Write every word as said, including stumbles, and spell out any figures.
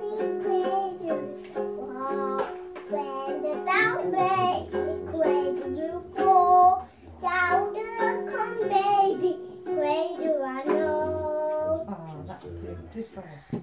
Wow. When the bell breaks, the cradle you fall. Louder come baby, cradle I know. Oh, that's beautiful.